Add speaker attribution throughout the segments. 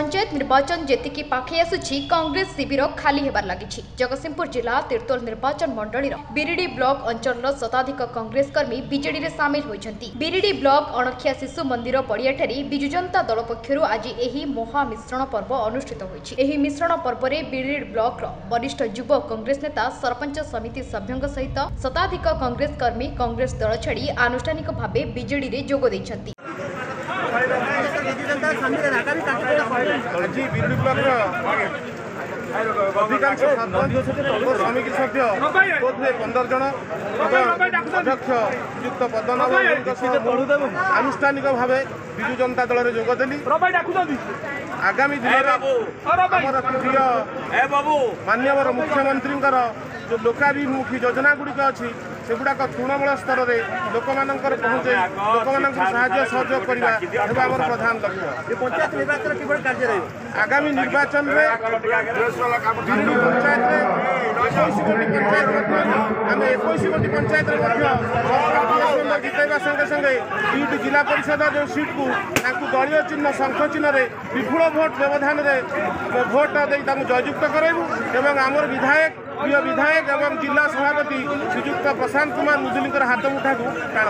Speaker 1: पंचायत निर्वाचन जेतिकी पाखे आसुछि कांग्रेस शिविर खाली हेबार लागिछि। जगतसिंहपुर जिला तिर्तोल निर्वाचन मंडलीर बिरिडी ब्लॉक अंचल शताधिक कांग्रेस कर्मी बीजेडी रे सामिल होइछन्ति। बिरिडी ब्लॉक अणखिया शिशु मंदिर पड़ियाठारे बिजु जनता दल पक्षरु आज एही महा मिश्रण पर्व अनुष्ठित होइछि। एही मिश्रण पर्व रे बिरिडी ब्लॉक वरिष्ठ युव कांग्रेस नेता सरपंच समिति सभ्यଙ୍କ सहित शताधिक कांग्रेस कर्मी कांग्रेस दल छाड़ी आनुष्ठानिक भावे बीजेडी रे जोग दैछन्ति।
Speaker 2: अधिकांश श्रमिक सभ्य 15 जन अध्यक्ष नियुक्त पद्मनाभ आनुष्ठानिक भाव विजु जनता दल में जोगदेली। आगामी दिन माननीय मुख्यमंत्री जो लोकाभिमुखी योजना गुड़िक अच्छी से गुड़ाक तृणमूल स्तर में लोक पहुँचे लोक साहाय्य सहयोग करवा आम प्रधान लक्ष्य। पंचायत निर्वाचन किभली कार्य आगामी निर्वाचन में पंचायत आम 21 गोटी पंचायत जितवा संगे संगे 2टी जिला परिषद जो सीट को दलीय चिन्ह शंख चिन्ह विपुल भोट व्यवधान भोट दे जययुक्त कराइबू एवं आमर विधायक प्रिय विधायक एवं जिला सभापति श्रीजुक्त प्रशांत कुमार मुदुली हाथ मुठा को टाण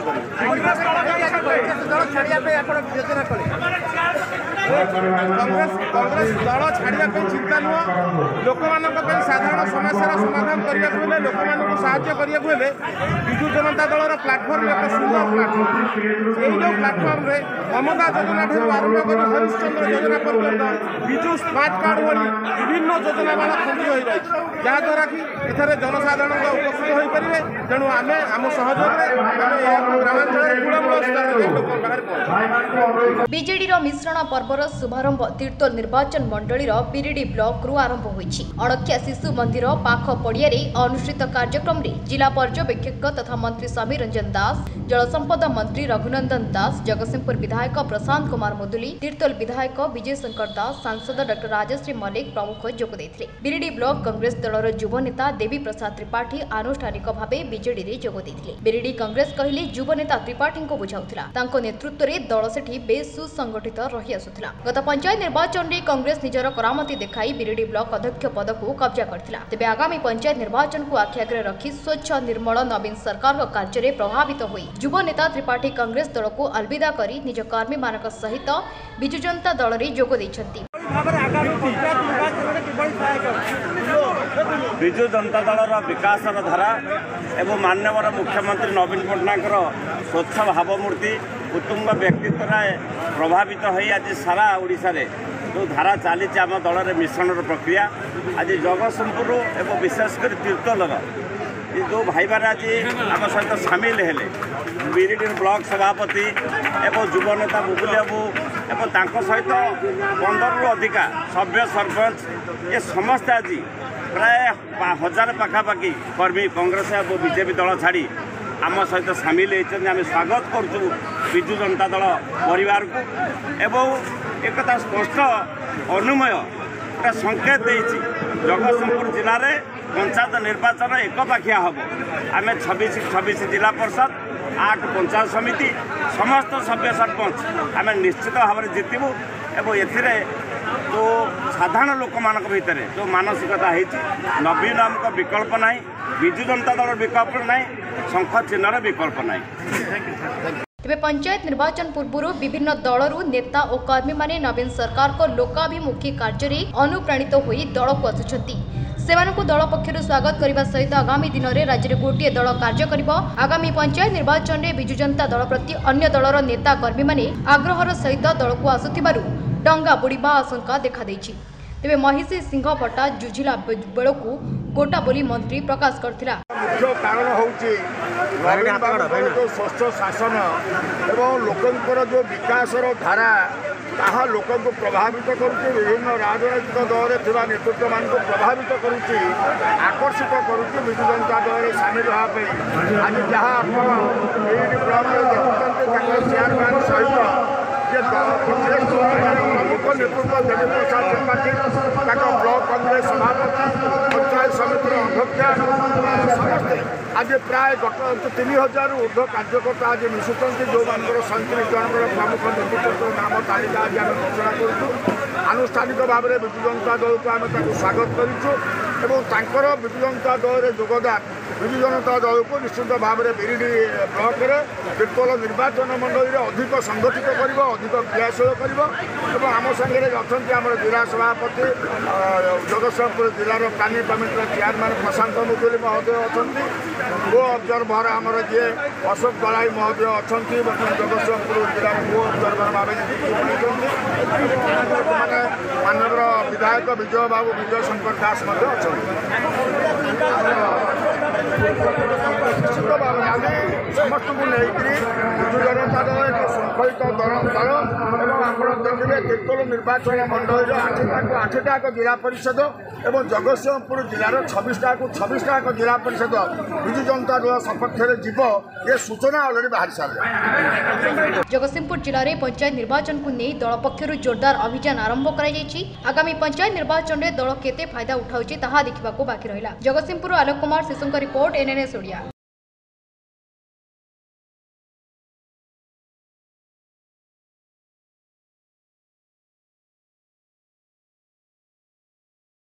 Speaker 2: कांग्रेस दल छाड़ा चिंता नुह लोक साधारण समस्या समाधान करने लोक साहाय्य करने विजु जनता दल प्लाटफर्म एक सुंदर प्लाटफर्म यही जो प्लाटफर्म रे ममता योजना ठार आरंभ कर हरिश्चंद्र योजना पर्यटन विजु स्मार्ट कार्ड भली विभिन्न योजना मान खंडी हो रही जहाद्वारा कि एथरे जनसाधारण उपकृत हो पारे। तेणु आम आम सहयोग
Speaker 1: बीजेडी मिश्रण पर्वर शुभारंभ तिर्तोल निर्वाचन मंडलीर बिरिडी ब्लॉक रु आरंभ होइछि। अणखिया शिशु मंदिर पाख पड़ियारे अनुष्ठित कार्यक्रम रे जिला पर्यवेक्षक तथा मंत्री समीर रंजन दास, जलसंपदा मंत्री रघुनंदन दास, जगतसिंहपुर विधायक प्रशांत कुमार मुदुली, तिर्तोल विधायक विजय शंकर दास, सांसद डॉ राजश्री मल्लिक प्रमुख जोग देथिले। बिरिडी ब्लॉक कांग्रेस दलर युव नेता देवी प्रसाद त्रिपाठी आनुष्ठानिक भावे बीजेडी रे जोग देथिले। बिरिडी कांग्रेस कहिले युव नेता त्रिपाठी को बुझाउथिला। तांको नेतृत्व रे दल सेठी बेस सुसंगठित रही आसुथिला। गत पंचायत निर्वाचन रे कांग्रेस निजर करामती देखाई बिरिडी ब्लॉक अध्यक्ष पद को कब्जा करथिला। तेबे आगामी पंचायत निर्वाचन को आखिआगे रखी स्वच्छ निर्मल नवीन सरकार कार्य रे प्रभावित होई युव नेता त्रिपाठी कांग्रेस दल को अलविदा करी निज कर्मी मानक सहित बिजु जनता दल रे जोग दैछन्ति।
Speaker 3: विजु जनता दल विकास धारा एवं माननीय मुख्यमंत्री नवीन पट्टनायक स्वच्छ भावमूर्ति उत्तुंग व्यक्तित्व प्रभावित हो आज सारा ओडिशा रे जो धारा चली आम दल में मिश्रण प्रक्रिया आज जगतसिंहपुर एवं विशेषकर तिर्तोलर ये जो भाई बार आज आम सहित सामिल हेले बिरिडी ब्लॉक सभापति एवं युव नेता मुदुली बाबू एवं सहित 15 रु अधिका सभ्य सरपंच ये समस्ते आज प्राय 1000 पाखापाखि कर्मी कांग्रेस और बीजेपी दल छाड़ी आम सहित सामिल होती आम स्वागत करुँ विजु जनता दल परिवार को एवं एक स्पष्ट अनुमय गोटे संकेत देती जगतसिंहपुर जिले में पंचायत निर्वाचन एकपाखिया हम आम 26 जिला परिषद 8 पंचायत समिति समस्त सभ्य सरपंच आम निश्चित भाव में जितबू एवं ए जो साधारण लोक मान भितर जो मानसिकता है नवीन नामक विकल्प ना विजु जनता दल विकल्प ना शंख चिन्ह विकल्प ना।
Speaker 1: तेबे पंचायत निर्वाचन पूर्व विभिन्न दलरू नेता और कर्मी माने नवीन सरकार को लोकाभिमुखी कार्य में अनुप्राणित होई दल को आसुछंती। सेमानकु दल पक्षरु स्वागत करने सहित आगामी दिन में राज्य में गोटे दल कार्य करिबो। आगामी पंचायत निर्वाचन में बिजु जनता दल प्रति अन्य दलर नेता कर्मी माने आग्रहर सहित दल को आसुथिबारु डंगा बुड़ीबा आशंका देखा देछि। तेबे महिषी सिंह भट्टा जुझिला बेलू गोटा बोली मंत्री प्रकाश करथिला।
Speaker 2: मुख्य कारण होउची जो स्वच्छ शासन एवं लोकंकर जो विकासर धारा ताहा लोक को प्रभावित करुच्ची विभिन्न राजनैतिक दल में नेतृत्व मान को प्रभावित करुच्ची आकर्षित करुच्ची विजु जनता दल में सामिल होगापी आज जहाँ ब्लॉक देखुं चेयरमैन सहित प्रमुख नेतृत्व देवी प्रसाद त्रिपाठी ब्लॉक कांग्रेस सभापति पंचायत समिति अध्यक्ष समस्ते आज प्राय 3000 ऊर्ध्व कार्यकर्ता आज मिशुंट जो मान 37 जन प्रमुख नेतृत्व नाम तालिका आज आम घोषणा करूँ।
Speaker 4: आनुष्ठानिक भाव में विजु जनता दल को आम स्वागत कर विजु जनता दल में योगदान विजु जनता दल को निश्चित भाव में बिरिडी ब्लॉक में तिर्तोल निर्वाचन मंडल अधिक संगठित कर अधिक क्रियाशील कर आम सागे अच्छा आम जिला सभापति जगतसिंहपुर जिलार प्लानिंग कमिटर चेयरमैन प्रशांत मुदुली महोदय अच्छा को ऑब्जर्वर आमर जी अशोक दलाई महोदय अच्छा बर्तमान जगतसिंहपुर जिलार को ऑब्जर्वर भाव माननीय विधायक विजय बाबू विजय शंकर दास अच्छा निश्चित भाव में आम समस्त को लेकर विजु जनता दल एक श्रृंखलित दल और आप देखिए तिर्तोल निर्वाचन मंडल 8टा जिला परिषद और जगतसिंहपुर जिलार 26टा जिला परिषद विजु जनता दल सपक्ष में जीव ये सूचना अलरेडी बाहरी सारे।
Speaker 1: जगतसिंहपुर जिले में पंचायत निर्वाचन को नहीं दल पक्षर जोरदार अभियान आरंभ कर आगामी पंचायत निर्वाचन में दल केते फायदा उठाउछि ताहा देखिबाको बाकी रहिला। जगतसिंहपुर आलोक कुमार शिशुଙ୍କ रिपोर्ट NNS ओडिया।